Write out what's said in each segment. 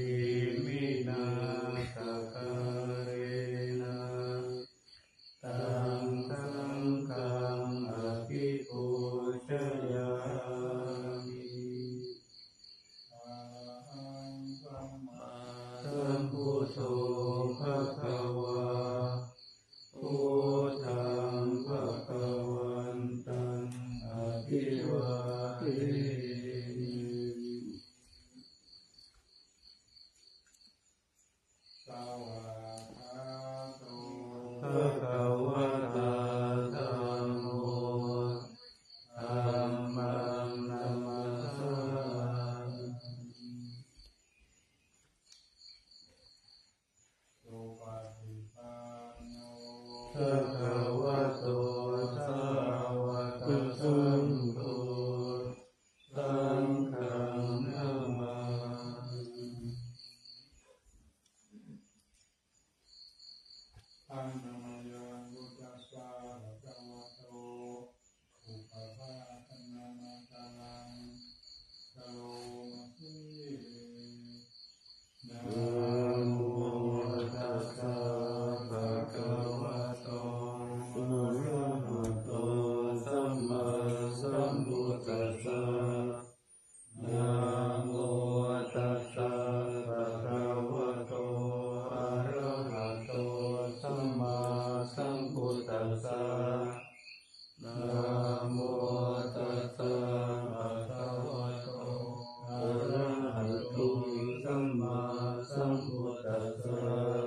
มินาสการเรนะตังสังฆังอภิปูชยามิสัมพุทโธภะคะวาพุทธังภะคะวันตังอภิวาเทภะคะวะตาธัมโมธัมมังนัมมัสสามิภะคะวะโตสาวกสังโฆสังฆังนามาอันนามยังบุตตสสะภะคะวะโตอุปภาคนามาตังกะโลมาสีนะโมตัสสะภะคะวะโตอะระหะโตสัมมาสัมพุทธัสสะนะโมตัสสะภะคะวะโตอะระหะโตสัมมาสัมพุทธัสสะนะโมตัสสะภะคะวะโตอะระหะโตสัมมาสัมพุทธัสสะ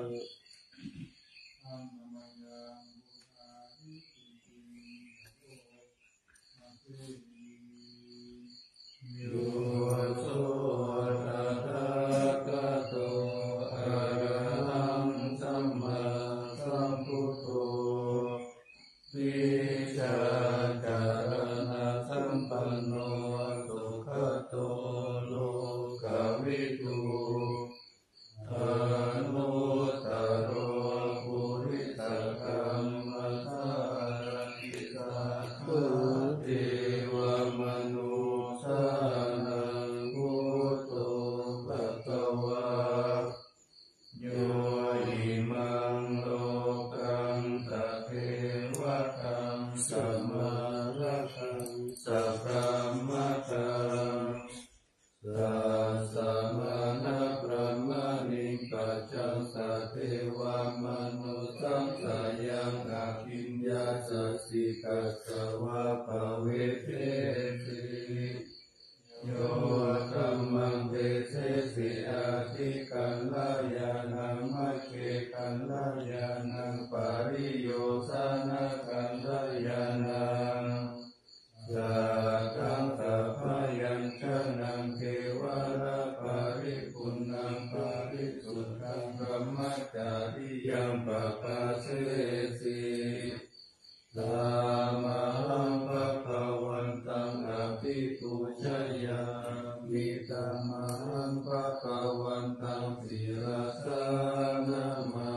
โยโสตถาคตโตอะระหังสัมมาสัมพุทโธวิชาจารณะสัมปันโนสุขโตโลกวิทูอนุตตโรปุริสกัมมัสสาริสัทธะเทวมนุสสานังพุทโธภะคะวาโยอิมังโลกังตะเทวะตังสัมมาระคังสัพพะมัตตังสัสสะมานะพระมณิปัจจังสัทเทวมนุสังสายังอาคิญญาสัสสิกัสสวะภะเวเทติโยธัมมังเทเสสิอาทิกัลลายานังมัคเขกัลลายานังปาริโยสานะกัลลายานังสัทธังสัพพยัญชนะเทวราปาริปุณังปาริสุทธังบรมจาริยังปะปะเสสิสามะหังภะคะวันตังอภิปูชยามิตัมมังภะคะวันตังศิรสานามา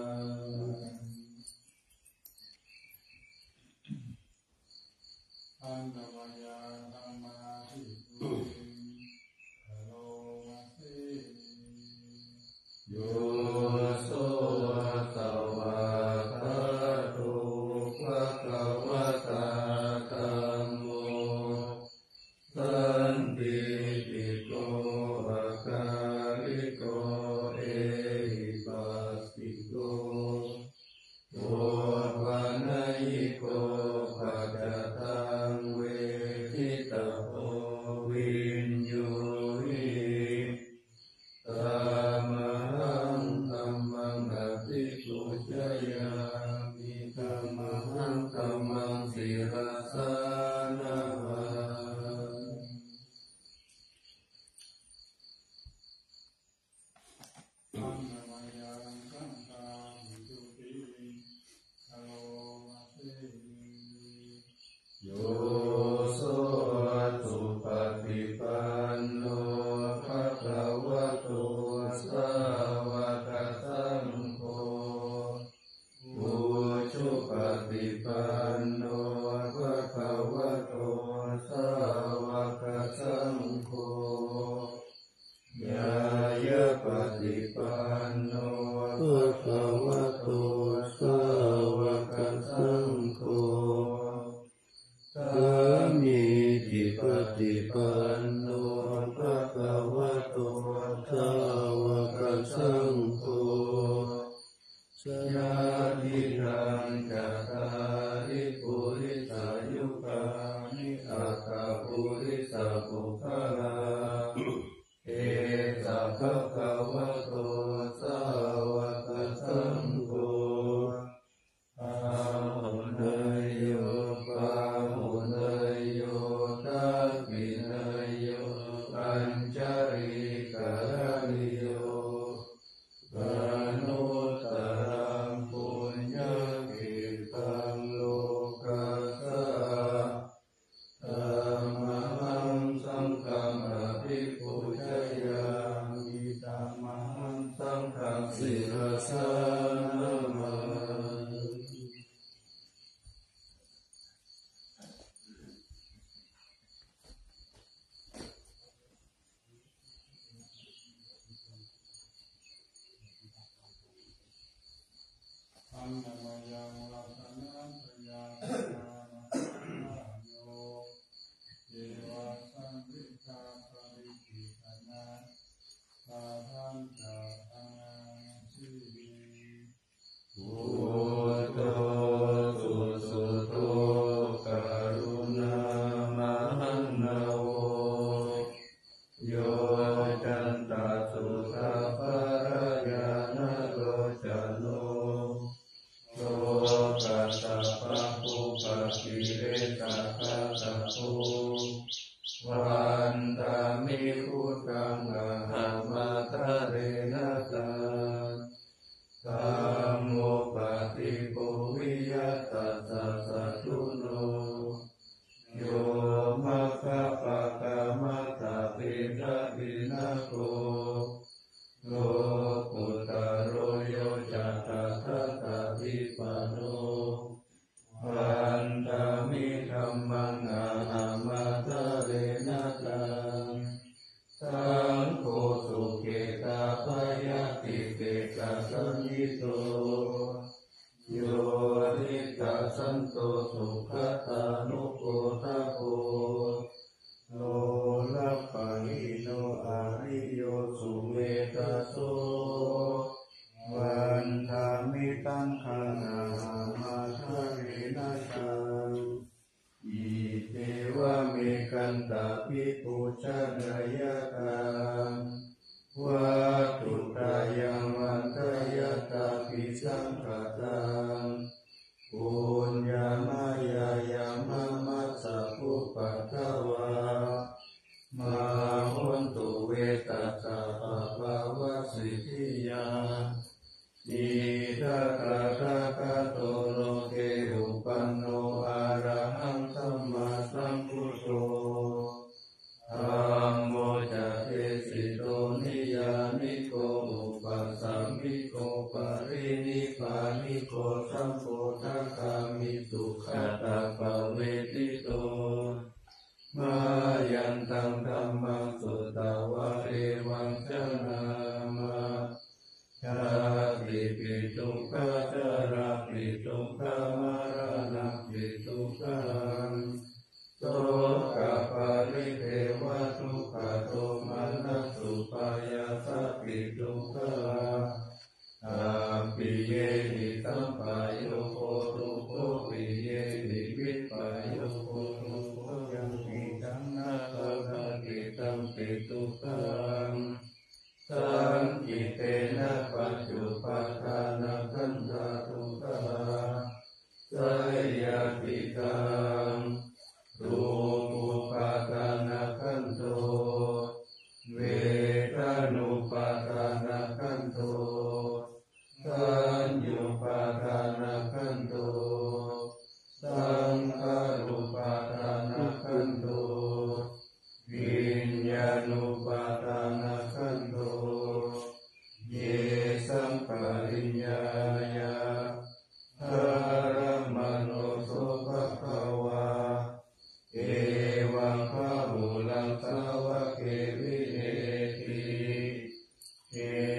อันนามยังธรรมาภิปุกะโลมาสีโยโสสวะคาโตภะคะวะตาธัมโมสันติติโกอะคาลิโกเอหิปัสสิโกโอวานัยโกภะคะตังเวทิตาโอวินโยหิธัมมังธัมมังอภิปูชยามิธัมมังธัมมังศิรสานามาอันนามยังสังฆามิจุติกะโลมาสีโยโสสุปฏิปันโนภะคะวะโตสาวกสังโฆอุชุปฏิปันโนภะคะวะโตสาวกสังโฆญาญะปะฏิปันโนภะคะวะโตสาวกสังโฆสามีจิปฏิปันโนภะคะวะโตสาวกสังโฆญาติทังจัตตาริปุริสายุคานิอัตตปุริสปุคคลาเอสะภะคะวะโตสาวกสังโฆอาหุเนยโยปาหุเนยโยทักขิเนยโยปัญจริกรณิโยอนุตตรังปุญญกิตังโลกัสสะธัมมังสังฆังอภิปูชยามิธัมมังสังฆังศิรสานะมาอันนามยังลักษณะพยาปนาโยเทวะสังฆิกาปริกิตนาสาธันตาอังสิริพุทโธสุสุโตกรุณามหันนาโวโยจันตสุสัพพะระยานะโรจโนโลกัสสะภะภูปะกิเลสะกะสะโภวันตามิพุทธังอะหังมัตตะเรนะตังธัมโมปฏิปุวิยัตตัสสะสัตถุโนโยมัคคะปะกะมัตตะปิณะปินะโกโลกุตตโรโยจัตถะตะวิปันโนวันตามิธัมมังอะหังมัตตะเรนะตังสังโฆสุเกตาภยติเกตาสันนิโตโยนิตาสันโตสุขตานุโกตะโกโลลัพพังอิโนอาริโยสุเมตโสวันธามิตังคณามาทะเรนะตังอิเทวะเมกันตาภิกขุชนายตังวัตถุตายังวันทายตาภิสังฆตังปุญญามายายามะมัสสะภุปัตถวามหนตุเวตัสสะภะคะวะสิทธิยาอิทัคคะคะคะโตโลเกอุปันโนอะระหังสัมมาสัมพุทโธธัมโมจะเทสิโตนิยานิโกอุปัสสัมมิโกปรินิพพานิโกสัมโพธิคามิสุขตาภเวทิโตมายันตังธัมมังสุตตวะเอวังชนะมาชาติปิทุกขจาราปิทุกขมารานะปิทุกขังโสกปาริเทวะทุกขโทมานัสสุปายาสัพพิทุกขาอาปิเยหิสัมปายโยโคตุโคปิเยหิวิปายโยโคตุโคยังกิตังนาคาภกิตังปิทุกขังสังกิเตนะปัจจุปัฏฐานะขันธาทุกขาสยติตังรูปุปาทานะขันโตเวทานุปาทานะขันโตสัญญูปา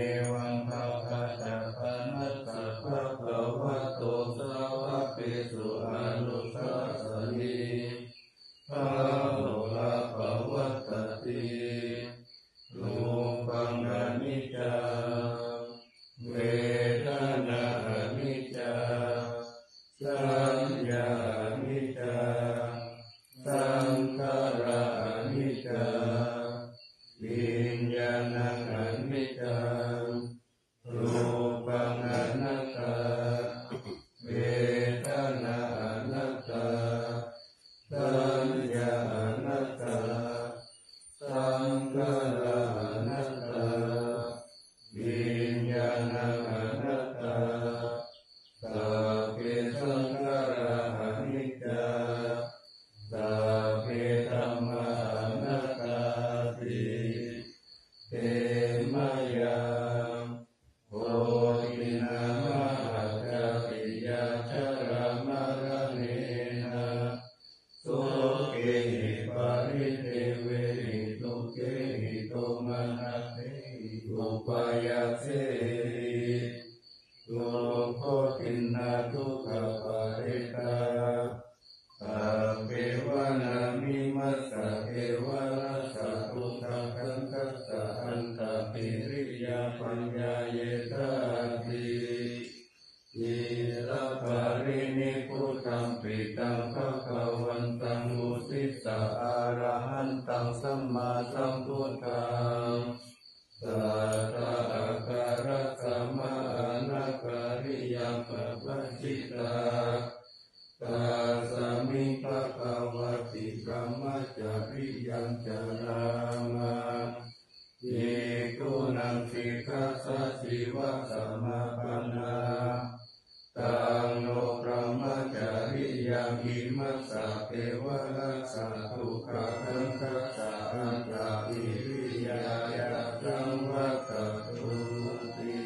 วังภะคะตะภะนัสสะภะคะวะโตสาวะเปสุอานุสาสนีภะโลลาภวัตติรูปังอนิจจังเวทนาอนิจจังสัญญาอนิจจังสังขารอนิจจังวิญญาณังอนิจจังรูปังอนัตตาเวทนาอนัตตาสัญญาอนัตตาสังขารอนัตตาวิญญาณังอนัตตาสัพเพสังขาราอนิจจาสัพเพธัมมาอนัตตาติเตมะยังโพธินามหัจจติยาชรามรเนนะโสเกหิปาริเทเวหิตุเกหิโตมนัสเตอุปายาเสโลโภตินาทุกขปาริตาสัพเพวะนามิมัสสะเอวะรัสสะทุกขคังคัสสะอันตปิริยาปัญญาเยตาติอิระปารินิพุทธังปิตังภคะวันตังอุทิสะอะระหันตังสัมมาสัมพุทธังสัทธะอาการะสัมมาอนาการิยังปะปัจจิตาตาสามิภะคะวะติกรรมจาริยังจารามาเยกุนังสิกขาสัจจิวะสัมมาปัญญาตังโลกรมจาริยังอิมัสสะเทวะรัสสะทุกขาคังคัสสะอันตาอิริยายะสังวัตตุติ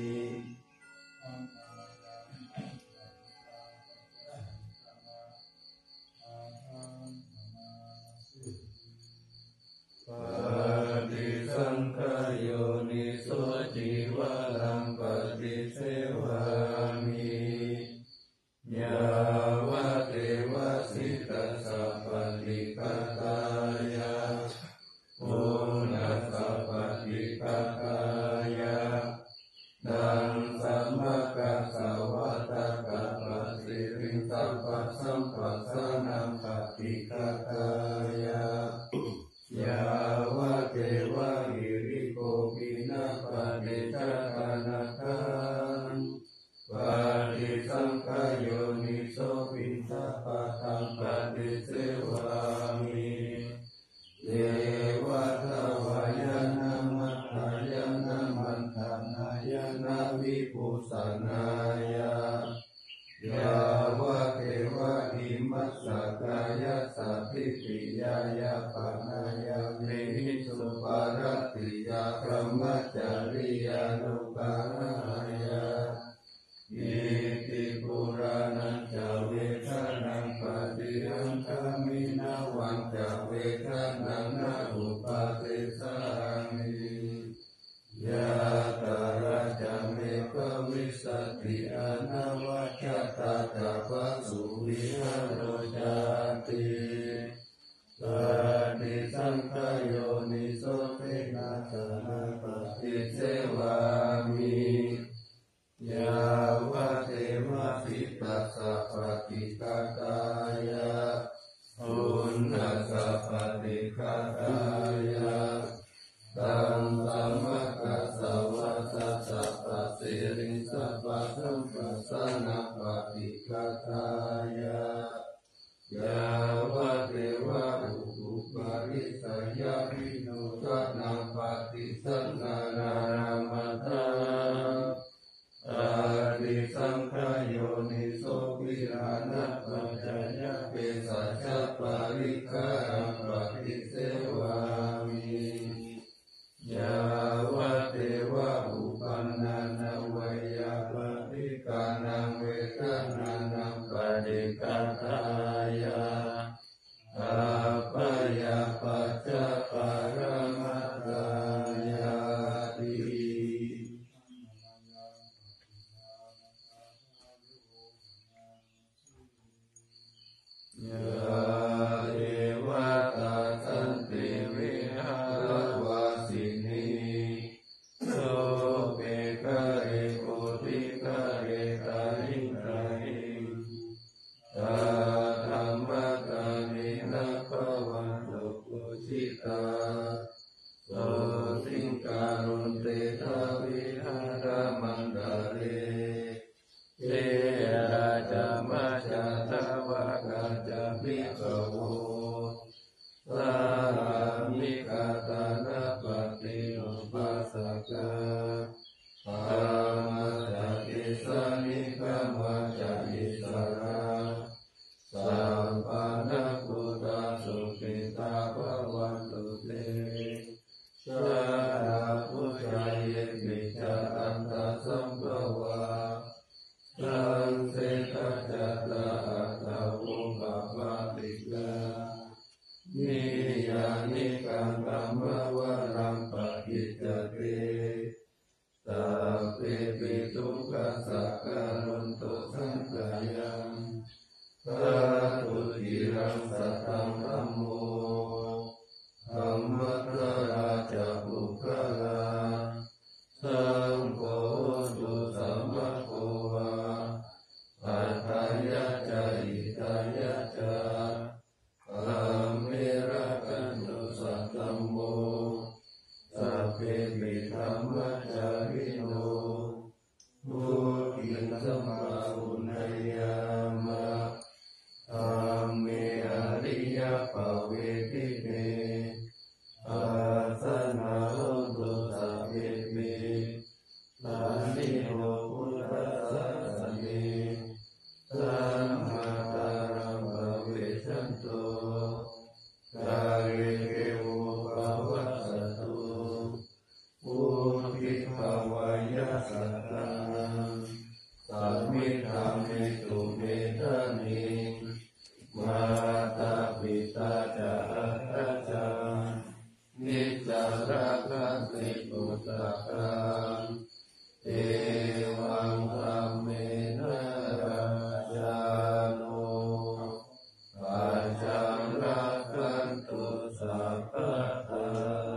ปฏิสังขโยนิโสจิวะลังปฏิเสวามิยาวะเทวะสิตัสสะปฏิฆาตายะโอนัสสะปฏิฆาตายะดังสัมมากัสสะวัตตะกัปปะสิริสัพพะสัมปัสสะนังปฏิฆาตายะยาวะเทวะหิริโกภินาปะเดชะกานาคังปฏิสังขโยนิโสปิสัพพะตังปฏิเสวามิเทวะทวายนะมัตตายนะมันตานายนะวิปุสสนายะยาวะเทวะอิมัสสะกายะสัพพิติยายะปานายะเมหิสุปารติยาพรหมจาริยานุปานายะอิติปุรานันจเวทานังปฏิหังคามินาวังจเวทานังนาอุปาเทสามิยะตาราจเมภวิสติอนาวัชตาตาภสุวิหารจาติปฏิสังขโยนิโสเทนะสนะปฏิเสวามิยาวะเทวะสิตัสสะปฏิฆาตายะโอนัสสะปฏิฆาตายะตังสัมมากัสสะวัตตะสัพพะสิริสัพพะสัมปัสสะนะปฏิฆาตายะยาวะเทวะอุปุปาริสยาภิโนทะนังปฏิสังขารามัตตังอาดิสังขโยนิโสวิรานะปัญจยะเปสัจจปาริกาปฏิเสวามิยาวะเทวะอุปันนานาวยาปฏิกานังเวทนานังปฏิฆาตายะอาปยาปัจจปารมัตตายาติธรรมจักขิสานิกรรมจักขิสาราสัพพะนักพุทธสุขิตาภวันตุเตสาธุชายปิจาอันตสัมภวะสังเสกจัตตาอัตตาวุปปาติกานิยานิกังกัมมวะรังปฏิจจเตสัพเพปิทุกขสักการุณตุสังขายังสาธุจิรังสัตตังธัมโมธัมมัสสราชบุคคลาสังโฆสุสัมภโควาปัฏฐายะจาอิตายะจาธัมเมระกันตุสัตตัมโมสัพเพปิธัมมัจจาริโนบุคิสัมมาอุณยามะธัมเมอริยปเวทิเตอาสนะโหตุสัพเพเมสานิโหพุทธัสสะสะเนสัมมาตารังภเวชันโตกาเรเกโวภวัสสตุอุทิภวายะสัตตังสัมมิธามิตุเมธานิมาตาปิตาจาอัตตาจานิจจาระคันติปุตตะคังเอวังธัมเมนะราชาโนปัจจังรักขันตุสัพพะทา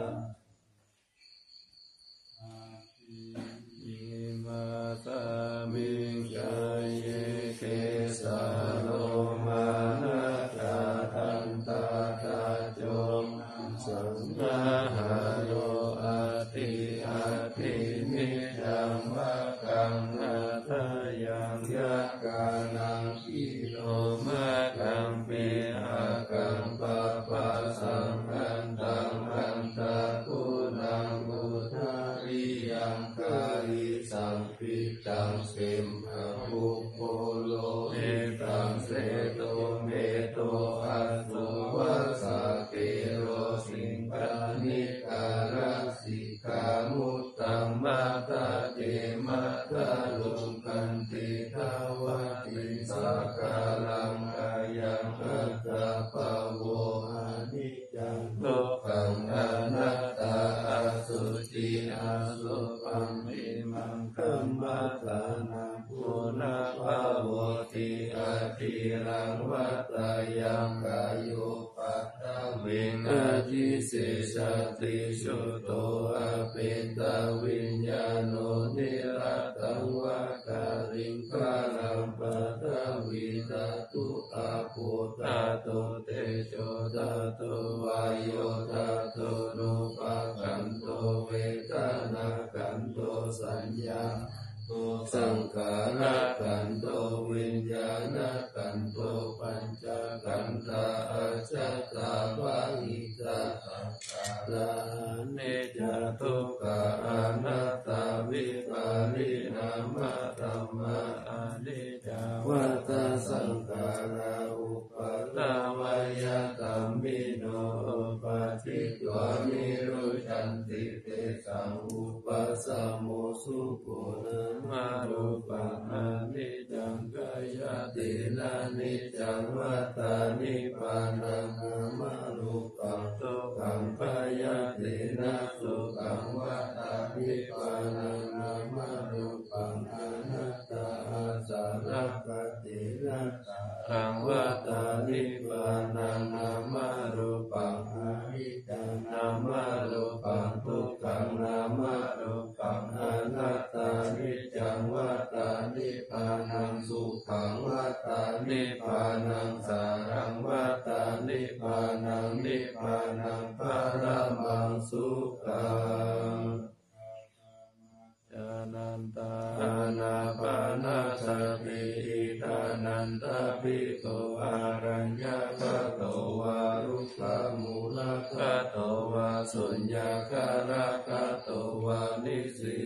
อิมาสามิงกายเยเกสาโลมานะจาทันตาตาจงสัมมาหาโยอาติอาติมิจังวะกังนาทายังยะกานังอิโลมะกังเปอากังปะปะสังคันตังอันตะกุนังอุทาริยังกาลิสัมปิตังเสมภะภูโพโลเอตังเสโตเมโตอัสสุวัสสะเกโรสิงปานิการะสิกขามุตตัมมาตาเตมะตาลุกันติทาวะติสักกาลังกายังอัตตาปะโวอานิจจังทุกขังอนัตตาอสุจิอสุปังมิมังคัมมัสสานังปุณะภาวติอาทิรังวัตยังกายโยปัตตวิงอาทิเสสติสุโตอาเปตวิญญาโนนิรัตตังวะการิงกาลัมปะทวิตาตุอาภูตาตุเตโชตาตุวายโยตาตุนุปะกันโตเวทนากันโตสัญญาสังขารกันโตวิญญาณกันโตปัญจกันตาอาจัตตาวะหิตาสังขารเนจตุกะอนัตตาวิปาริณามะธัมมาอนิจจวัฏฏสังขาราอุปาทวายะตัมมิโนอุปาทิตวานิรุชันติเตสังอุปสัมโมสุโกนะมารูปังอนิจจังกายตินานิจจังวัฏฏานิพพานังนามารูปังทุกขังปายตินาสุขังวัฏฏานิพพานังนามารูปังอนัตตาสารคตินาขังวัฏฏานิพพานังนามารูปังอนิจจังนามารูปังทุกขังนามารูปังอนัตตานิจจังวัฏฏานิพพานังสุขังวัฏฏานิพพานังสารังวัฏฏานิพพานังนิพพานังปรมังสุขังญาณันตาอานาปานาสติอิทานันตาภิกขุอารัญญกโตวารุกขมูลกโตวาสุญญากาลกโตวานิสิตติ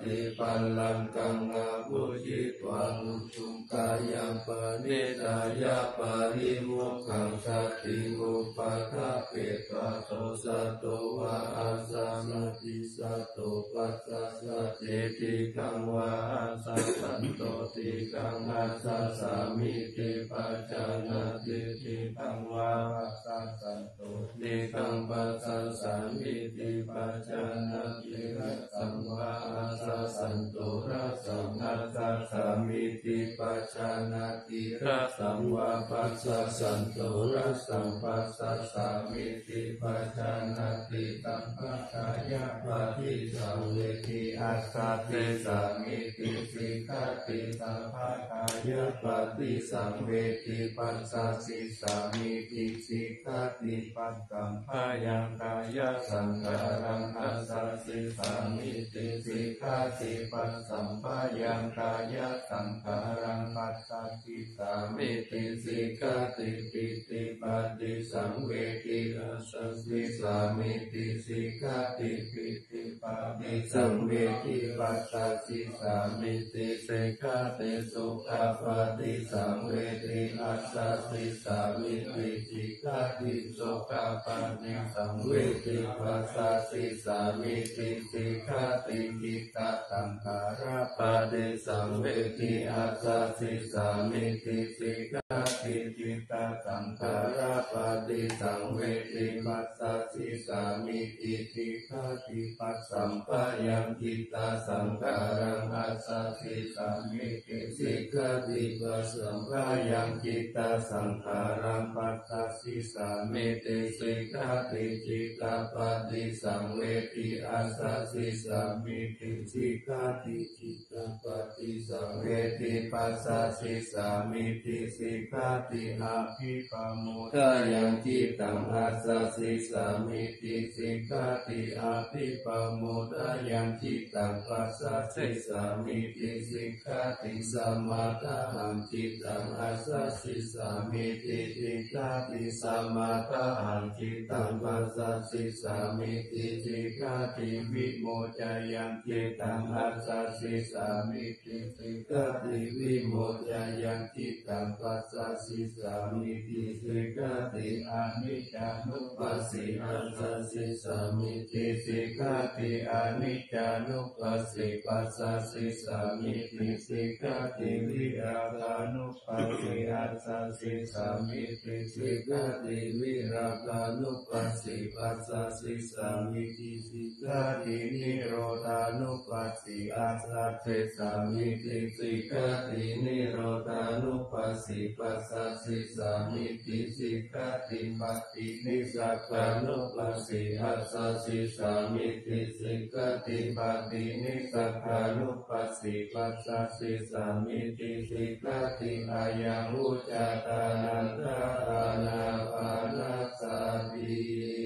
ติปัลลังกังอาบุจิตวังจุงกายังปณิตายาปาริมุขังสติอุปาทะเปตวะโสสัตโตวะอาสาสติสัตโตปัสสะสติติกังวะอาสัสสันโตติกังอาสัสสามิติปัจจานาติติกังวะอาสัสสันโตติกังปัสสะสามิติปัจจานาติระสังวะอาสัสสันโตระสังอาสัสสามิติปัจจานาติระสังวะปัสสะสันโตระสังปัสสะสามิติปัจจานาติตัมปะกายะปะทิสังเวทิอัสสะเทสามิติสิกขาติสัมภะกายะปะทิสังเวทิปัสสะสิสามิติสิกขาติปัสสัมภะยังกายะสังขารังอัสสะสิสามิติสิกขาติปัสสัมภะยังกายะสังขารังปัสสะสิสามิติสิกขาติปิติปัสสิสังเวทิอัสสะสิสามิติสิกขาติปิติปัสสิสังเวทิปัสสะสิสามิติสิกขาติสุขาปฏิสังเวทิอัสสะสิสามิติสิกขาติสุขาปฏิสังเวทิปัสสะสิสามิติสิกขาติจิตตสังขาราปฏิสังเวทิอัสสะสิสามิติสิกขาติจิตตสังขาราปฏิสังเวทิปัสสะสิสามิติสิกขาติปัสสัมปะยังจิตตสังขารังอัสสะสิสามิติสิกขาติปัสสัมปะยังจิตตสังขารังปัสสะสิสามิติสิกขาติจิตตปฏิสังเวทิอัสสะสิสามิติสิกขาติจิตตปฏิสังเวทิปัสสะสิสามิติสิกขาติอาภิปโมทะยังจิตตังอัสสะสิสามิติสิกขาติอาภิปโมทะยังจิตตังปัสสะสิสามิติสิกขาติสัมมาทะหังจิตตังอัสสะสิสามิติสิกขาติสัมมาทะหังจิตตังปัสสะสิสามิติสิกขาติวิโมจายังจิตตังอัสสะสิสามิติสิกขาติวิโมจายังจิตตังปัสสะสิสามิติสิกขาติอนิจจานุปัสสิอัสสะสิสามิติสิกขาติอนิจจานุปัสสิปัสสะสิสามิติสิกขาติวิราคะนุปัสสิอัสสะสิสามิติสิกขาติวิราคะนุปัสสิปัสสะสิสามิติสิกขาตินิโรธานุปัสสิอัสสะสิสามิติสิกขาตินิโรธานุปัสสิปัสสะสิสามิติสิกขาติปัตตินิสักขานุปัสสิอัสสะสิสามิติสิกขาติปัตตินิสักขานุปัสสิปัสสะสิสามิติสิกขาติอายังอุจจาตานันทานาปานาสติ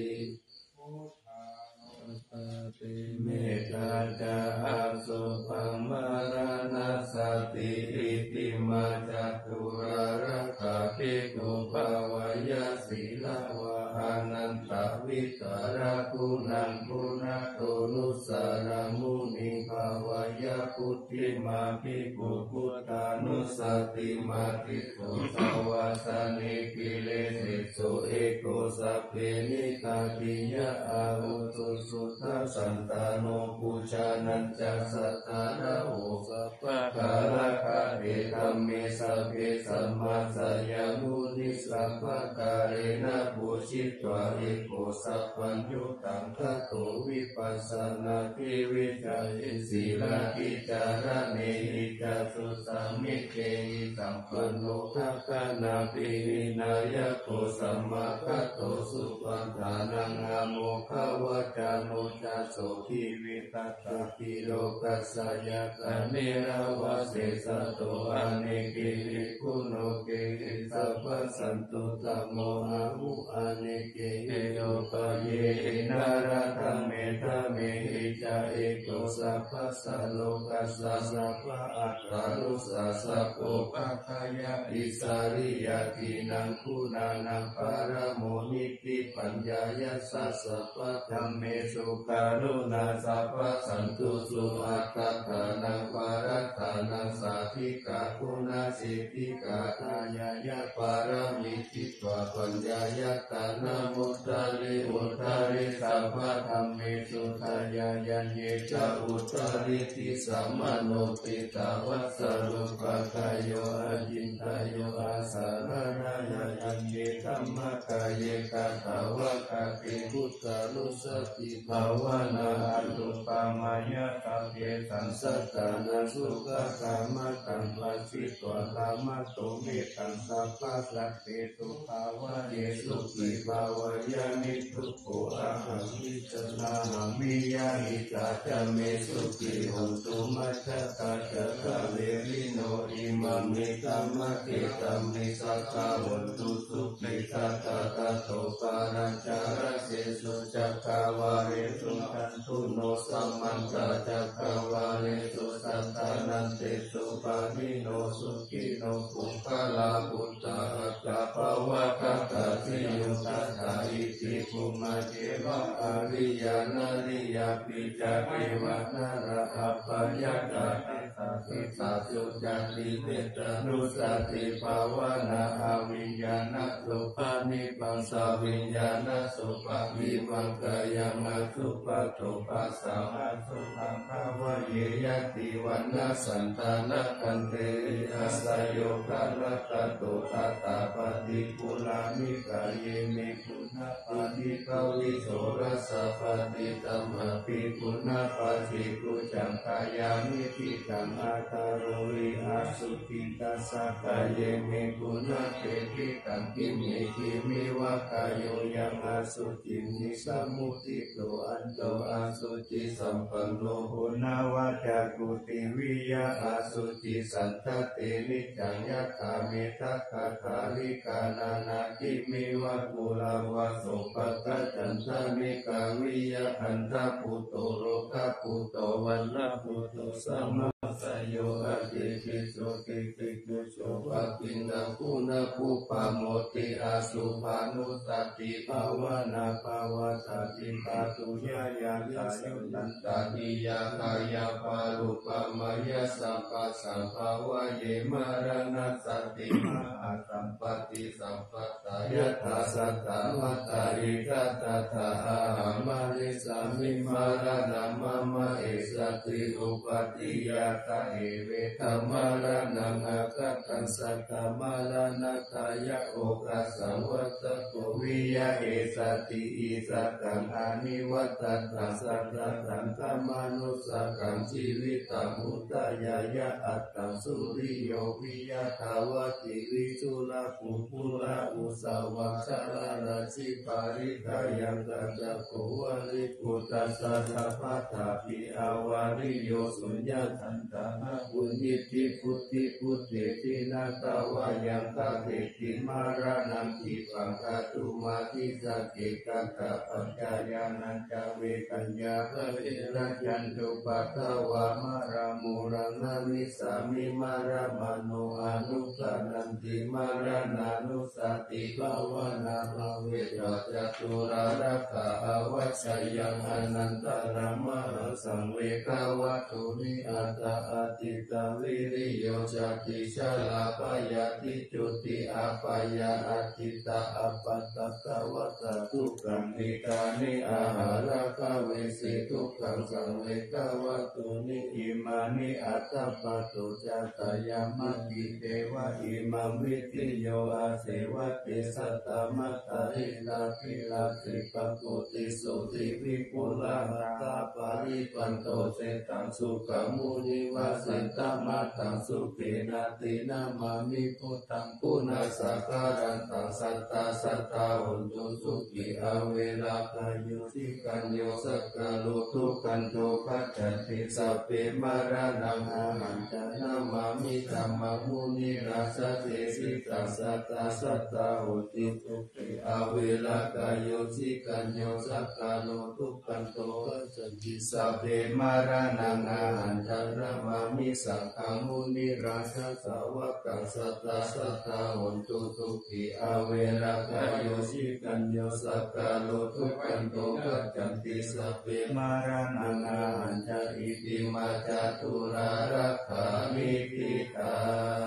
เมตตาจาอาสุปังมารานาสติอิติมาจัตุราระคาภิกขุภาวายาสีลาวะอานันตวิตาระคุณังคุณะโตนุสารามุนิภาวายาพุทธิมาภิกขุพุทธานุสติมาภิกขุสาวาสานิกิเลสิโสเอโกสัพเพนิกาติยะอาหุตุสุตตัสสันตาโนปุชานัญจะสัตตาระโอสัพพะกาลคาเดธัมเมสัพเพสัมมาสัยามุนิสัพพะกาเรนะปุชิตวะเอโกสัพพัญญุตังคะโตวิปัสสนาทิวิจัยสีลาทิจารเนหิจัสสุสัมมิเตหิสัมปันโนทัคคะนาปินินายโกสัมมาคะโตสุปัฏฐานังอะโมฆะวะจาโนจัสโสทิวิตัสสะปิโลกัสสยะตะเนราวะเสสะโตอะเนกิริคุโนเกหิสัพพะสันตุตโมอะหุอะนิเกโยปะเยนาราธรรมเมธาเมหิจาเอโกสัพพะสัลโลกัสสะสัพพะอัตตารุสัสสะโกปะคายะอิสาริยาตินังคุณานังปารโมนิติปัญญายะสัสสะปะธัมเมสุการุณาสัพพะสันตุสุอัตถานังปารัตถานังสาธิกาคุณาสิทธิกาทายายะปารามิทิตวะปัญญายะตานามุตตาริอุตตาริสัพพะธัมเมสุทายายันเยจะอุตตาริติสัมมโนปิตาวัสสะรุปะกายโยอจินตายโยอาสารณายายันเยธัมมะกายเยกะตาวะกะติพุทธานุสติภาวนาอัตตุปามายะตัพเพสังสัตตานัสุขะกามะตังปัสสิตวะกามะโตเมตังสัพพะสัพเพตุภาวะเยสุขิภาวะยานิทุกโขอะหังวิจนาหังมิยาหิตาจะเมสุขิหุตุมัจจตาจะกะเวริโนอิมัมมิตัมมะเกตัมมิสัตตาวันตุสุขิสัตตาตะโตปารัญจาระเสสุจักขาวาเรสุขันตุโนสัมมันตาจักขาวาเรสุสัตตานันเตสุปานิโนสุขิโนปุคคลาปุตตะอัตตาภวะตตาสิยุตตาอิติภูมิเจวะอริยานาริยาปิจาเทวะนาระอัปปยาตาติสาสุจันติเตตานุสติภาวนาอวิญญาณสุปานิปังสาวิญญาณสุปาวิมังกายังอสุปะโตปัสสะสุตังภาวะเยยติวันนาสันตานะกันเตอาสโยกาลตโตตตาปฏิปุลามิกาเยเมกุณาปฏิกาวิโสรสะปฏิตัมมปิปุณาปฏิกุจังกายามิปิตังอาตาโรวิอาสุขิตัสสะกายเยเมกุณาเตปิตังกิมิกิมิวะกายโยยังอาสุจินิสัมมุติโตอันโตอาสุจิสัมปันโนหุนาวาจากุติวิยาอาสุจิสันทเตนิจังยัตถาเมทัคขาคาลิกานานาคิมิวะกุลาวะโสปะกะจันทามิกาวิยาอันทะปุโตโรคะปุโตวันนะปุโตสัมมาสโยอะติปิโสติปิกุโสภะกินังกุณปุปะโมติอาสุภานุสติภาวนาภาวตาติปาตุญาญาตายุตันตาติยากายาปารุปมายาสัมปัสสัมภาวะเยมารณสติมาอาสัมปติสัมปตายะตาสัตตามัตตาริกาตถาอาหัมมาริสามิมารณามะมะเอสติอุปติยาตาเอเวธมารณังอาคัตตังสัตตมารณตายะโอกัสสวัตโกวิยะเอสติอิสัตตังอานิวัตตังสัตตังธรรมานุสกังชีวิตังมุตตยายะอัตตังสุริโยวิยะทาวติวิจุลปุปุระอุสาวัชระราชิปาริกายังกัจจโกวะริปุตตัสสะภัตตาปิอาวาริโยสุญญตันตนะบุญญิติพุทธิพุทธิตินาตาวายังกะเทติมารานังทิปังกะตุมาทิสักเกกัตตะปัญญายานันจเวกัญญาภเวรัจจันตุปัตตวามารามุรานามิสามิมารา มโนอนุสานันติมารานานุสติภาวนาภเวจตุรารักขาอวัชยังอนันตระมหาสังเวกาวตุนิอัตตาอติตาวิริโยจติชาลาปยาติจุติอาปยาอติตาอปัตตะกวัตทุกขังนิกานิอาหาระกเวสิทุกขังสังเวกาวตุนิอิมานิอัตตปะตุจตยามัคคิเทวะอิมังวิทิโยอาเสวะติสัตตมัตตาริลาภิลาภิปะโกติสุติวิปุลาหะตาปาริปันโตเสตังสุขมุนิวปัสสันตมัตตังสุเขนะตินามามิพุทธังปุณะสักการันตังสัตตาสัตตาหุนตุสุขิอาเวลากายโยสิกันโยสักกาโลทุกันโตปัจจันติสัพเพมารานังอาหันตนามามิธัมมังมุนิราสเตสิตัสสัตตาสัตตาหุติสุขิอาเวลากายโยสิกันโยสักกาโลทุกันโตปัจจันติสัพเพมารานังอาหันตนามามิสังฆังมุนิราชสาวกังสัตตาสัตตาหุนตุสุขิอาเวลากายโยสิกันโยสักกาโลทุกันโตปัจจันติสัพเพมารานังอาหันตอิติมาจาตุรารักขามิทิตา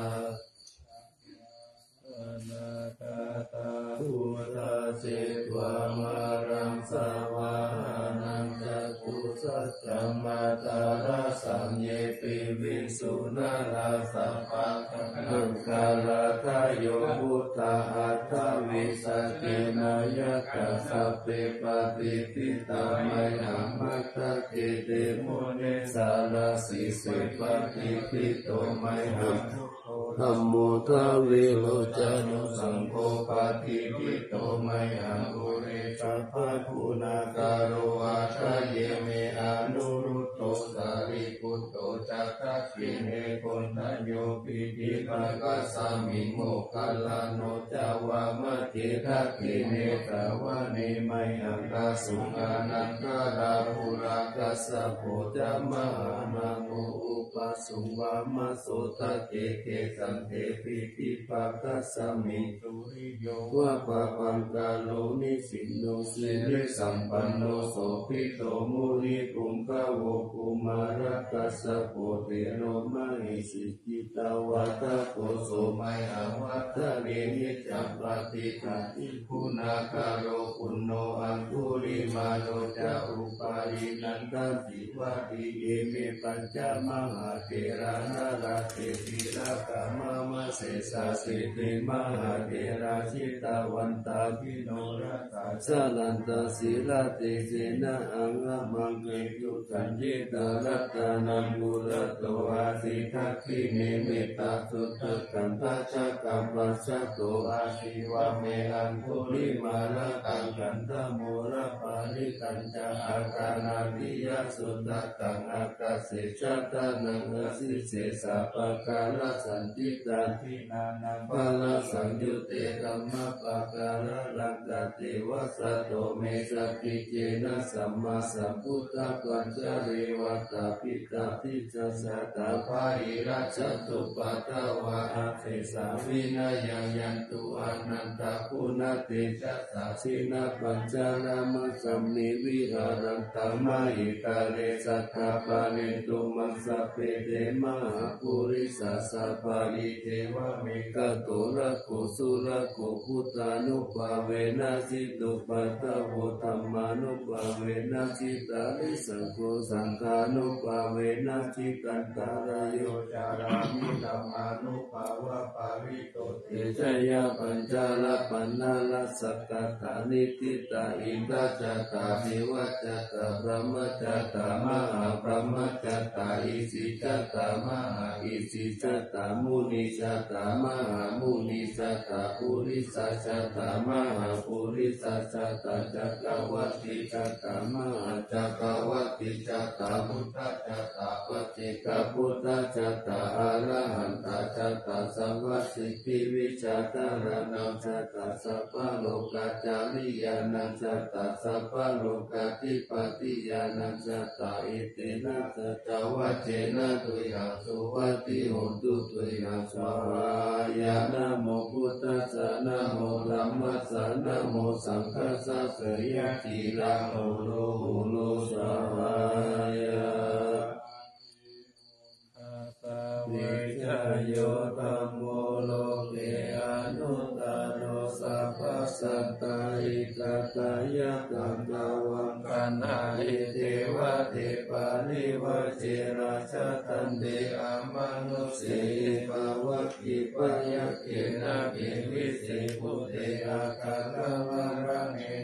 นาคาตาภูตาเสวามารังสาวานังจักขุสัจจมาตาราสัมเยปิวิสุนาลาสัพพะนังคาลาทายโยพุทธาอัตถวิสัชเกนายกะสัพเพปฏิทิตามัยหังมัตตะเกเตโมเนสาลาสิเสปฏิทิโตมัยหังธัมโมทาเวโรจานุสังโฆปฏิทิโตมัยหังอุเรสัพพะปุณาการโรอาชาเยเมอานุรุตโตสารีปุตโตจักขัสสิเนโกณทัญโยปิติภะกัสสามิโมคคัลลาโนจาวามะเจทัคเขเนตาวะเนมัยหังกาสุขานังคาราภูรากัสสะโพจามหานาโมอุปสุวามะโสทะเกเกสันเทปิติภะกัสสะมิตุริโยวะปะปังกาโลนิสิโนสิริสัมปันโนโสภิโตมุนิกุมภโวกุมาระกัสสะโพเตโนมะหิสิกิตาวัตโกโสมัยอาวัตเรนิจัปปติตาอิคุณาคารโรปุณโนอังคุลิมาโนจาอุปารินันตันติวะติเอเมปัญจมหาเถระนาราเถติระกามามะเสสาสิติมหาเถระชิตาวันตาพิโนรัตตาสลันตาศิลาเตเสนะอังมังเกตุสัญญิตารัตานังบุรโตอาสิทัคขิเนเมตาสุตกันทัชกัมปัสสโตอาชีวะเมอังคุลิมาระตังกันธโมระปาริกัญจอาการนาติยสุตตังอากาเสชะตานังอสิเสสะปะกาลสันติตาทินานังปะละสังยุเตธัมมะปะกาลลักขเตวะสะโตเมสะปิเจนะสัมมาสัมพุทธปัญจเรวัตตาปิตาทิจัสสะตาภาหิรัชตุปัตตวะอาเทสาวินายังยันตุอนันตคุณเตจัสสะสินะปัญจารามะสัมนิวิหารันตมะหิตาเรสัทธาปานิตุมัสสะเปเตมหาปุริสัสสะปาริเทวะเมกะโตระโกสุระโกพุทธานุภาเวนะสิตุปัตตะโหธัมมานุภาเวนะสิตาริสังโฆสังฆานุภาเวนะสิกันตารโยจารามิธัมมานุภาวะปาริโตเตชยปัญจาลปันนาลสักกะตานิติตาอินทจัตตานิวัจจตาพระมจัตตามหาพระมจัตตาอิสิจัตตามหาอิสิจัตตามุนิจัตตามหามุนิจัตตาปุริสัจจัตตามหาปุริสัจจัตตาจักรวัตติจัตตามหาจักรวัตติจัตตาพุทธจัตตาปัจเจกพุทธจัตตาอรหันตจัตตาสัมวัสสิทิวิจาตารนังจัตตาสัพพะโลกาจาริยานังจัตตาสัพพะโลกาธิปติยานังจัตตาอิเตนะสัจวัจเจนะตุยาสุวัติโหตุตุยาสวายานะโมพุทธัสสะนะโมธัมมัสสะนะโมสังฆัสสะเสยติระโหโลโลสวายาเวชโยธัมโมโลเกอนุตตโรสัพพสัตตาอิกัตตายะตังกวังคันหาอิเทวะเทปานิวะเจราชตันเดอามานุเสหิภาวะกิปัญญเกนะเกวิเศษพุเตอาคาระวะระเนนะว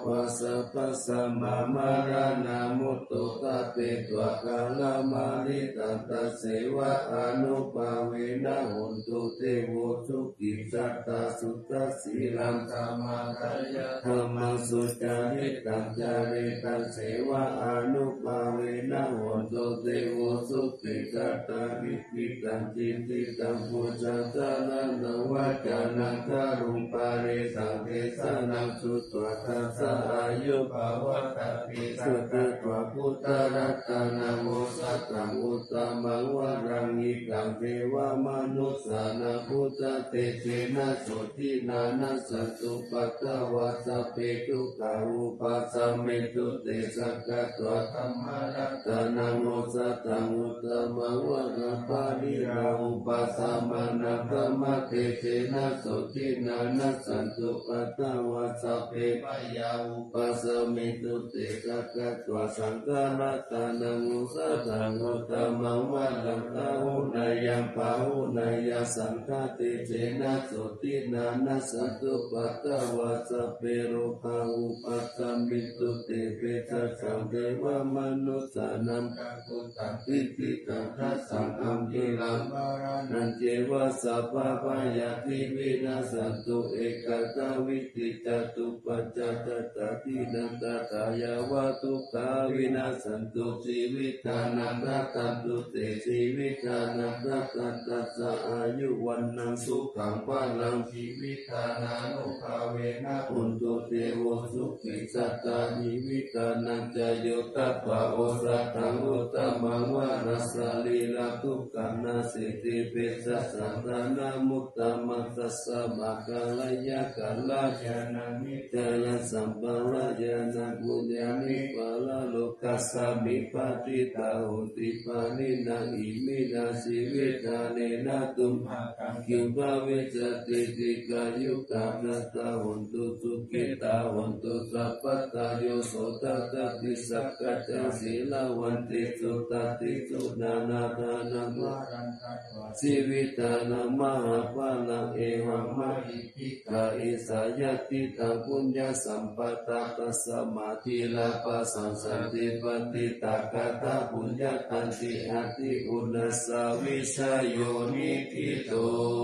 ปัสสะปัสสะมามารณามุตโตตะเปตัวกาลมาลิตันตเสวะอนุปาเวนะหุนตุเตโวสุขิสัตตาสุตสีลังธรรมาทายะธรรมสุจาริตังจาริตังเสวะอนุปาเวนะหุนตุเตโวสุขิสัตตาวิปิตังจินติตังปุจจานังนวัจจานังคารุปาริสังเกสนังสุตวะทัสสะอายุภาวะตาปิสุตตวะพุทธรัตนาโมสัตตังอุตตมังวะรังอิกังเทวมนุสสานาพุทธเตเชนะโสตินานัสสตุปัตตวะสัพเพทุกขาอุปัสสะเมตุเตสักกะตัวธรรมรัตนาโมสัตตังอุตตมังวะรัปาริราอุปัสสะมานะธรรมเตเชนะโสตินานัสสตุปัตตวะสัพเพปยาอุปัสสะเมตุเตสักกะตัวสังฆรัตนาโมสัตตังอุตตมังวะรัตาหุนายังปาหุนายสังฆเตเจนะโสตินานัสสตุปัตตวะสัพเพโรคาอุปัสสะมิตุเตเปตัสสังเทวมนุสสานังกักุตังปิติตังทัสสังอัมพิลังนันเจวะสัพพะปายาติวินาสันตุเอกตาวิติจตุปัจจตตตินันตตายาวะทุกขาวินาสันตุชีวิตานังรัตันตุเตชีวิตานังรัตันตัสสะอายุวันนังสุขังพลังชีวิตานานุภาเวนะอุนตุเตโวสุขิสัตตานิวิตานังจโยตัปปะโอสัตตังอุตตมังวะรัสสะลีลาทุกขันนาสิติเปสัสสันตานามุตตมัสสัสสะมะกะลายะกะลาญาณามิจายะสัมปะละญาณบุญญามิปะละโลกัสสะมิปะติตาหุติปานินาอิมินาสิวิตาเนนะตุมหะกังคิวภาเวจติติกายุกานัตตาหุนตุสุขิตาหุนตุสัพพตาโยโสตตติสักกะจศีลาวันติสุตติสุนานาทานังวารันตัสวะสิวิตานามหาภาลังเอวังมะหิปิกาอิสายติตังปุญญสัมปตาตัสสมาธิลาภสังสันติปฏิตากาตาปุญญตันติอาติอุณสาวิชโยนิทิโต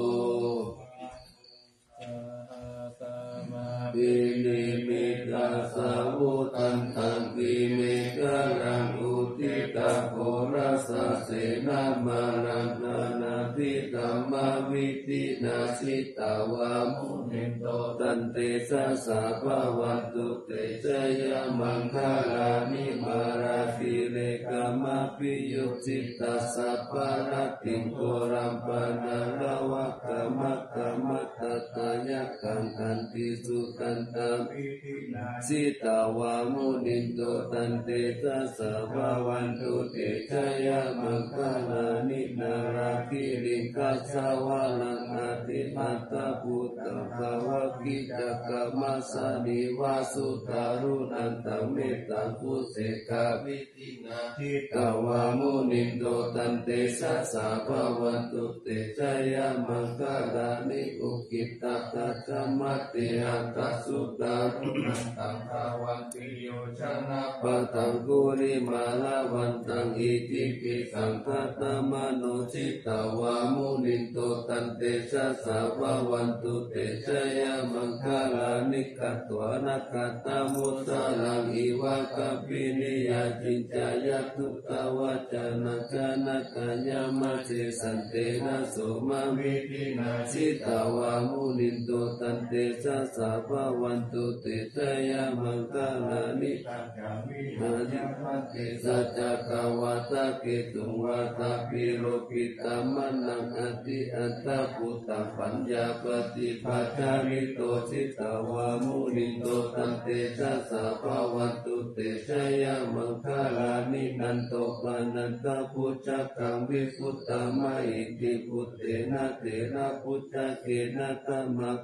ปิลิมิตาสาวุตันตังปิเมกะรังอุทิตาโภรัสเสนามารังนานาทิตัมมาวิตินาสิตาวามุนิโตตันเตสะสะภะวันตุเตชะยะมังคลานิมาราคิเลกามะปิยุจิตตัสสะปะระติงโกรัมปะนาลวะกามะกามะตตายะคังอันติสุตันตามอิทินาสิตาวามุนิโตตันเตสะสะภะวันตุเตชะยะมังคลานินาราคิลิกัสสะวะลังอาติมัตตะพุตตะภวกิจักขมัสสะนิวาสุตารุนันตเมตตังพุเสกาวิตินาทิตาวามุนิโตตันเตสะสะภะวันตุเตชะยะมังคลานิอุกิตตะตัจมัตติอัตสุตารุนันตังภวันติโยชนะปะตังกุริมาลาวันตังอิติปิสังฆตมโนจิตาวามุนิโตตันเตชะสะภะวันตุเตชะยะมังคลานิกัตวานะกัตตมุตตะลังอิวะกัปปินิยาจินจายะทุตวะจนะจนะกายามะเจสันเตนะโสมาวิตินาสิตาวามุนิโตตันเตชะสะภะวันตุเตชะยะมังคลานิกัจจามินาจิมัตติสัจจกวาตะเกตุงวาตาปิโรปิตามนังอติอัตตะพุตตะปัญญาปฏิปัจจาริโตสิตาวามุนิโตตันเตชะสะภะวันตุเตชะยะมังคลานินันโตปานันตพุจจกังวิพุตตะมะอิติพุตเตนะเตนะพุจจเกนะตัมมะปะยา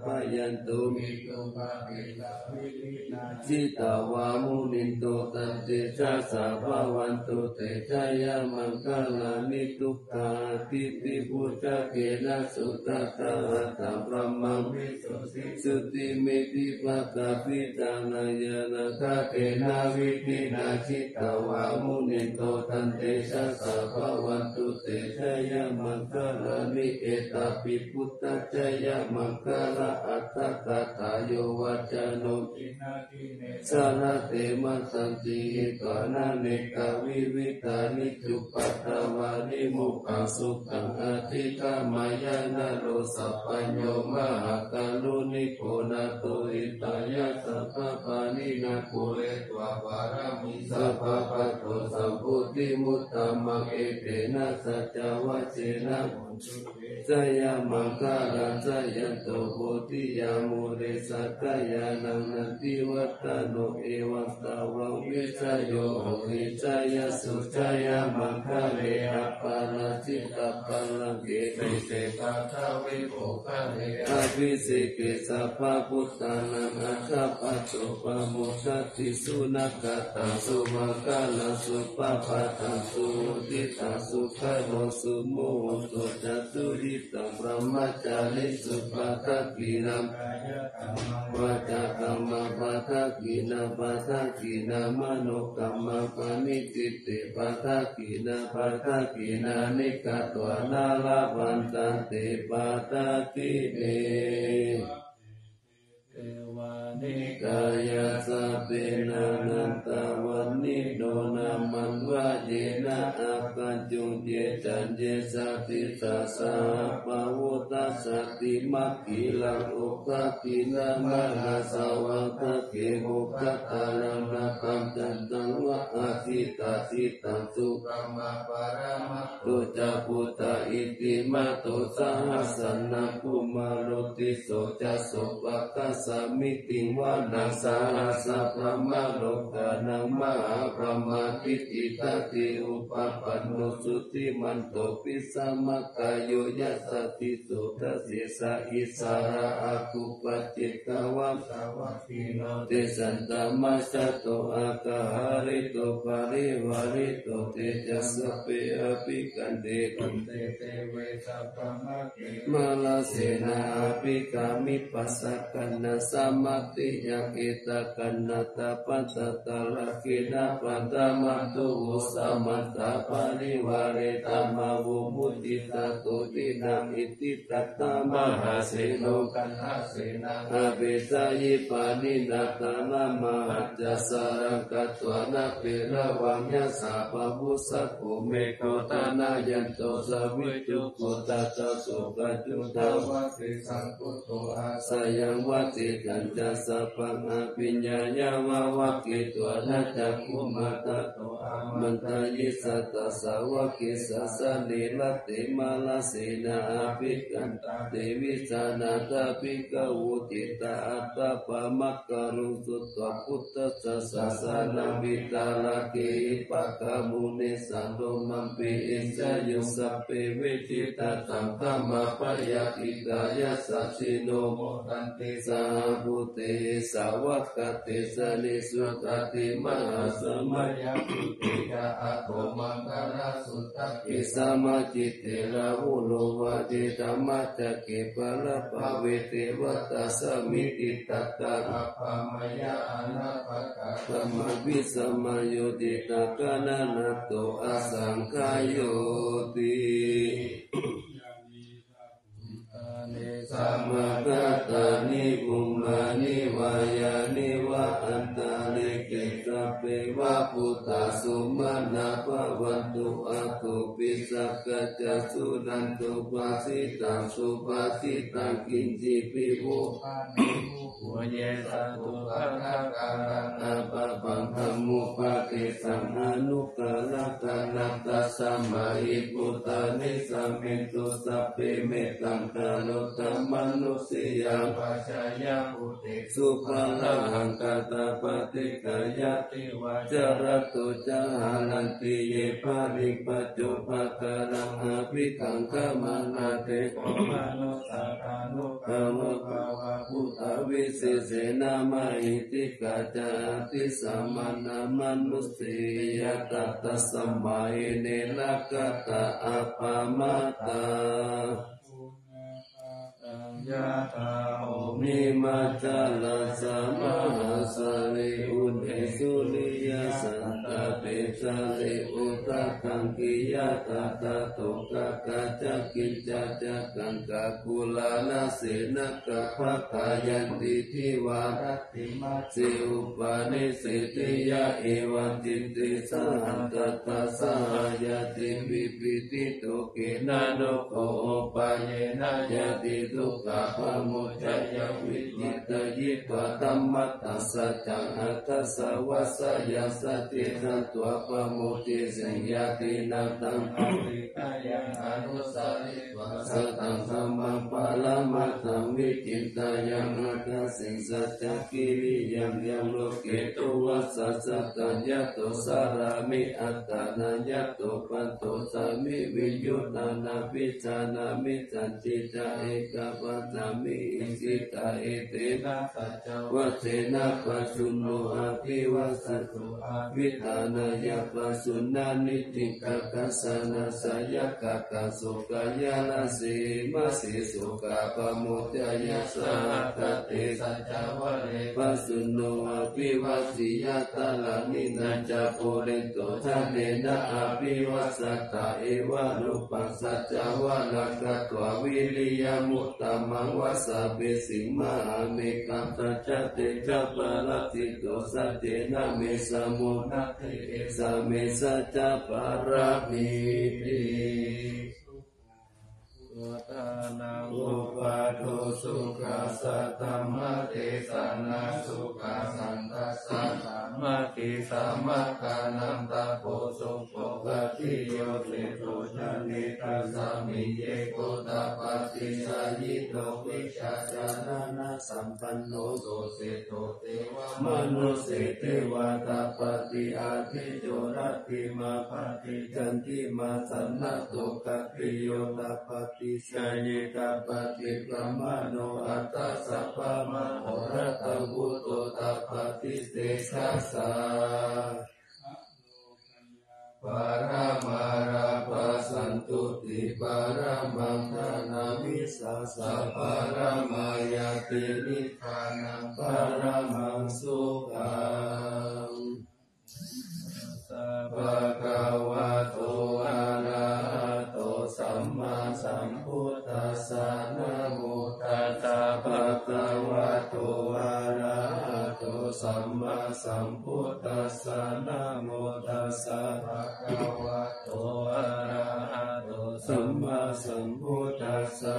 ยันตุมิตุปะเกตาวิรินาจิตาวามุนินโตตันติชาสาภวันตุเตชะยะมังคลานิทุกขาทิติพุทธเกนะสุตตะหัตถะพระมังวิสุทธิเมติปัตตาปิตานายนะคาเตนะวิตินาจิตาวามุนินโตตันติชาสาภวันตุเตชะยะมังคลานิเอตาปิพุทธเจยะมังคลาอัตตะกตาโยวัจโนทินาทิเนสระเตมัสสันติกานาเนกาวิวิตานิจุปัตตวานิมุขังสุขังอธิกามายานาโลสัพพัญโยมหากาลุนิโกนาโตอิตายะสัพพปานินาโกเอตวะวารามิสัพพะปะโตสัมพุทธิมุตตะมังเอเตนะสัจจวัชเชนะสยามังคาราสยันโตโพธิยามุเรสัตยานังนันติวัตโนเอวัตตาวังวิชโยโหหิจายสุจายามังคาเรอปาราจิตาปัลลังเกติเตปะทาวิโภคาเรอภิสิเกสัพพะพุทธานังอัคคปัจโจปะโมทติสุนักตังสุมังคลาสุปะปะตังสุติตังสุขโนสุโมโตจัตุริตังพระมัจจาริสุปะทักขินังวาจากรรมปะทักขินาปะทักขินามโนกรรมปานิจิตติปะทักขินาปะทักขินานิกาตวานาลาภันตันติปะทักขิเนเทวานิกายาสัพเพนานันตาวันนิโนนามันวะเยนะอาคันจุเยจันเยสัตติตัสสะปะโวตัสสติมัคคิลังโอคะตินะมะนาสาวังคะเกโมคะตาลังนะคัมจันตังวะอาทิตาทิตังสุกัมมะปะระมะโตจะพุตตะอิติมะโตสหัสสนะภูมาโรติโสจะโสปะคะสามิติวะนังสาหัสสะพระมะโลกานังมหาพระมาทิติตติอุปปันโนสุติมันโตปิสัมมะกายโยยัสสติโสทัสเสสะอิสาระอาคุปจิตตวัมสาวัคคีโนเตสันตมัสสะโตอากาหาริโตปาริวาริโตเตจัสสะเปอภิกันเตกุเตเตเวสัพพมะเกมาลาเสนาอภิกามิปัสสะกันนะสัมมัติยะเกตะกันนะตาปัสสะตะละเกนะปันตะมัตตุโวสัมมัตตาปาริวาเรตัมมาวุมุติตาโตตินังอิติตัตตามหาเสโนกันหาเสนาอาเบสายิปานินาตานะมหัจจสารังกัตถวานะเประวังยะสาปะวุสัพโภเมโกตานายันโตสวิจุโกตัสสะโสกัจจุตาวะติสังพุทโตอาสยังวัติกันจัสสะปังอภิญญายาวะวะกิตัวนะจักขุมาตะโตอามันตายิสัตตสาวะกิสัสสะนิรัตติมาลาเสนาอภิกันตาเตวิสานาตาภิกขุติตาอัตตปะมัคคารุสุตตะพุทธัสสะสัสสะนามิตาลาเกปะกะมุนิสันโดมัมปิอินจายุสัพเพเวทิตาตังธัมมาปะยะอิกายะสัจฉิโนโมตันติสาภูเตสาวกเตสนิสุตติมหาสมัยปุติกะอะโตมังคลาสุตตะกิสามาจิตเตระวุโลวะเจตมัจจเกปะละภะเวเทวตัสสมิติตัตตะอะปะมยะอนาปะกะธัมมวิสัมมาโยติตะกะนะนะโตอสังขายโยติสัมมากัตตานิภูมานิวายานิวะอันตาลิกิตาเปวะพุทธาสุมาณะภวันตุอะตุปิสักกัจจสุนันตุปัสสิตังสุปัสสิตังกินจิปิโวปานิภูเยสัตุปัฏฐาการะปะปังธัมมุปะเกสังอนุกาลตานัตตัสสะมาหิปุตตานิสัมมิตุสัพเพเมตังกาโลตัมมนุสิยังปัจจายะปุติสุภาลังกตาปฏิกายติวาจารตุจาหันติเยปาริปัจจุปะกะรังหาภิขังขมานาเตโกมานุสาธานุภาวะภาวะภพุทธวิเศษนามาหิติกาจาติสัมมานามานุสติยตัตสัมมาเนลักตะอัปปามาตายะถาโอนิมัจจลาสามหาสลิอุเทสุริยสันตเปสลิอุตตังกิยะตาตาตุกะกะจักกิจจักกังกะกุลานาเสนะกะภะกายันติทิวารัตติมัสสิอุปาณิสิติยะเอวันติติสหันตตาสหายติวิปิติโตเกนะโนโคปะเยนะยะติทุกขะปะโมจยวิจิตยิตวะธัมมัตตัสสะจังหัตถสะวัสสะยะสติสัตวะปะโมติสัญญาตินาตังอภิกายังอนุสาริวะสัตตังสัมมังปะละมัตตังวิจิตายังอัตถสิงสัจจกิริยังยังโลเกตุวัสสะสัตตัญญโตสารามิอัตตานัญญโตปันโตสามิวิญยุตตานาปิจานามิจันติจาเอกปัสสามิอิสิตาเอเตนะสัจจวัตเถนะปัสสุโนอาภิวัสตุอาวิธานายาปัสสุนานิติกะกัสสนะสายกะกะสุกายานาสีมาสีสุกะปะโมทยาสาตเตสัจจวะเรปัสสุโนอาภิวัสิยะตาลานินัจจโพเรโตทะเนนะอาภิวัสตะเอวะรูปัสสัจจวะลักขะตวะวิริยมุตตมังวัสสะเปสิมหาเมกัมตัจจเตจัปปะละติโตสัจเจนะเมสะโมนะเทสะเมสัจจปารามิติสุตานังอุปาโทสุขัสสะธัมมะเทสานาสุขัสสันตัสสะธัมมะติสัมมะกานันตโพสุโภกติโยเตโตชะเนตัสสะมิเยโกตปะติสายิโตวิชาจารานะสัมปันโนโสเสโตเทวมนุสเสเทวตาปฏิอาทิโจรติมาปฏิจันติมาสันนะโตกติโยตปฏิสายิตาปฏิปรมาโนอัตตาสัพพะมะโหรตบุตโตตปฏิเสสัสสะปารามาราปัสสันตุติปารามังธนาวิสัสสะปารามา ยาตินิพพานังปารามังสุขังสัพพะคะวะโตอะระหะโตสัมมาสัมพุทธัสสะนะโมตัสสะภะคะวะโตอะระหะโตสัมมาสัมพุทธัสสะนะโมตัสสะภะคะวะโตอะระหะโตสัมมาสัมพุทธัสสะ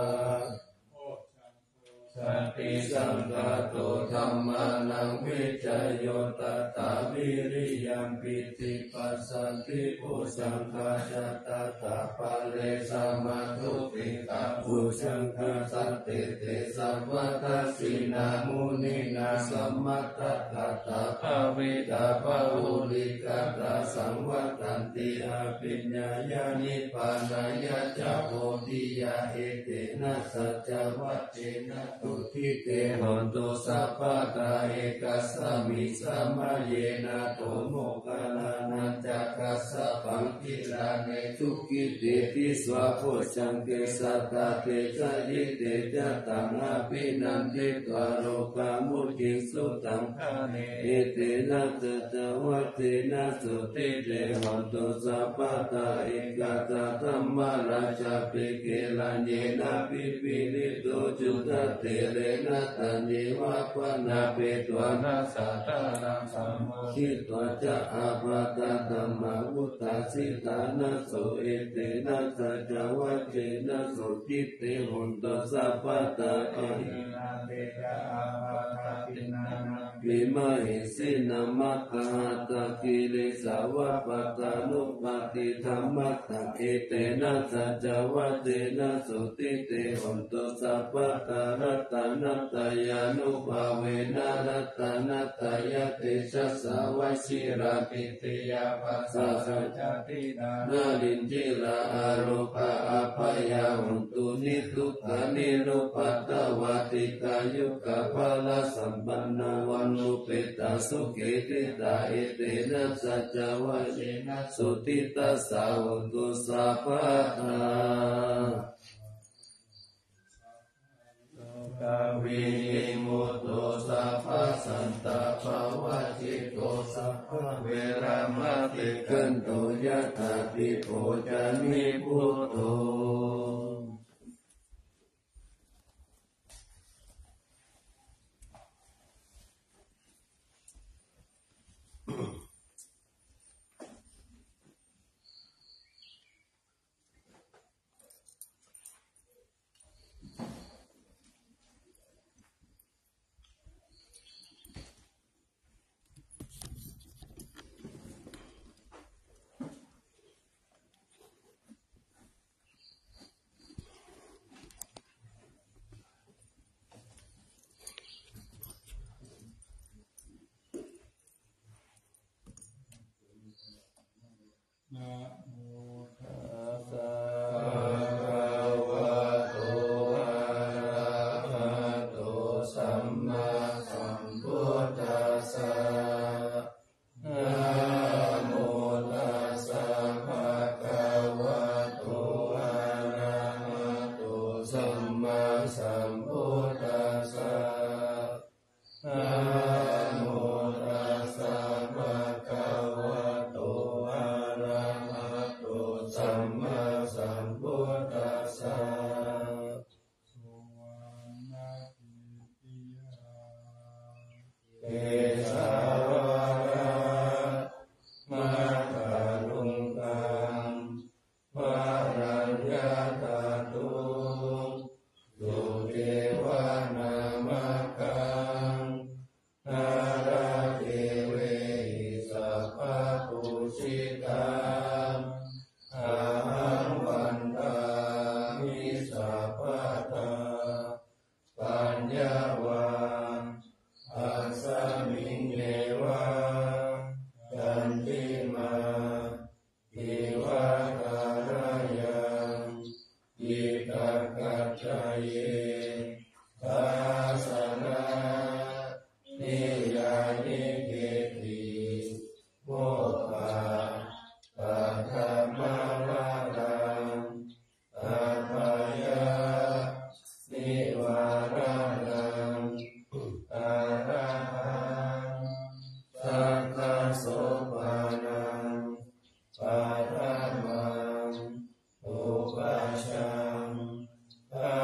สติสังฆโตธัมมานังวิจโยตตาวิริยัมปิติปัสสันติโพสังฆาจัตตาปะเลสัมมาทุติตาภูสังฆาสัตติเตสัมวัตสินามุนินาสัมมัตตะตาภวิตาภุลิกาตาสังวัตันติอาปิญญายานิพพานายะจโพธิยาเอเตนะสัจจวัตเตนะตุทิเตหนตุสัพพะตาเอกัสสมิสัมมาเยนะโตโมกขลานันจักขัสสะปังกิลาเนทุกิเตติสวะโพชังเกสัตตาเตจยิเตจะตังอาภินันติตวโลกามุจิสุตังคาเนเอเตนะสัจวัตเตนะสุติเตหนตุสัพพะตาเอกัสสะธัมมาราชาปิเกลัญเยนะปิปิลิโตจุตเตเรนะตัญญิวะปนาเปตวานาสัตตานังสัมโมทิตวะจะอาภาตตัมมาวุตตาสิตานะโสเอเตนะสัจวัตเตนะสุจิตเตหุนตสัพพะตาเอนะเตกะอาภาตตินานังวิมาหิสินามัคคะตะกิเลสาวะปะตานุปาติธรรมัตถะเอเตนะสัจวัตเตนะสุติเตหุนตสัพพะตารัตตนัตตยานุภาเวนะรัตตนัตตยเตชัสสะวชิราปิติยาปัสสะสัจจติดานาลินจิลาอารูปะอัพยาหุนตุนิทุกขานิโรปัตตวาติกายุกะภาลสัมปันนวันนุเปตาสุขิติตาเอเตนะสัจจวะเยนะสุติตัสสาวตุสัพพะทากาวิมุตโตสัพพสันตภาวะจิตโตสัพพเวรามติกันโตยะถาติโพจามิพุทโธนะโมตัสสะภะคะวะโตอะระหะโตสัมมาสัมพุทธัสสะนะโมตัสสะภะคะวะโตอะระหะโตสัมมาสัมพุทธัสสะนะโมตัสสะภะคะวะโตอะระหะโตสัมมาสัมพุทธัสสะสวากขาติยาเอสาวะมาคารุงกังวารัญญาตาตุสุเทวานามกังนาราเทเวหิสัพพะปุสิตังอาหังวันตามิสัพพะทาปัญญาวาอัสสมิงเนวะจันติมาทิวะการายังอิตากัจจายเยทาสนะนิยานิเกติโมกขะปัฏฐมาวารังอัปปายะนิวารานังอะระหังสัพพะโสภานังปัฏฐมังอุปัชฌังภา